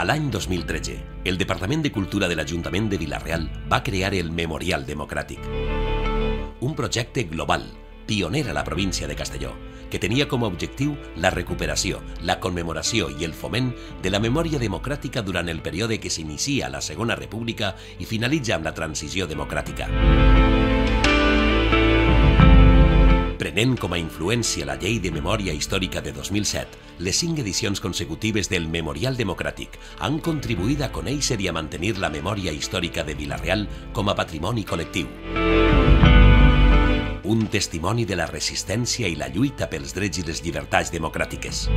l'any 2013, el Departament de Cultura de l'Ajuntament de Vila-real va crear el Memorial Democràtic. Un projecte global, pioner a la província de Castelló, que tenia com a objectiu la recuperació, la commemoració i el foment de la memòria democràtica durant el període que s'inicia a la Segona República i finalitza amb la transició democràtica. Prenent com a influència la Llei de Memòria Històrica de 2007, les 5 edicions consecutives del Memorial Democràtic han contribuït a conèixer i a mantenir la memòria històrica de Vila-real com a patrimoni col·lectiu. Un testimoni de la resistència i la lluita pels drets i les llibertats democràtiques.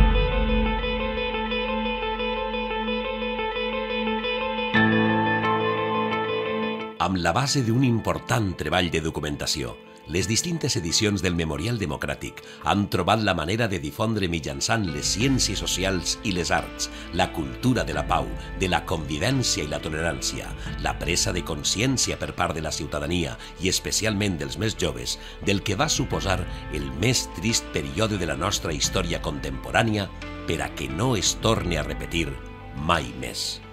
Amb la base d'un important treball de documentació, les distintes edicions del Memorial Democràtic han trobat la manera de difondre mitjançant les ciències socials i les arts, la cultura de la pau, de la convivència i la tolerància, la presa de consciència per part de la ciutadania i especialment dels més joves del que va suposar el més trist període de la nostra història contemporània per a que no es torni a repetir mai més.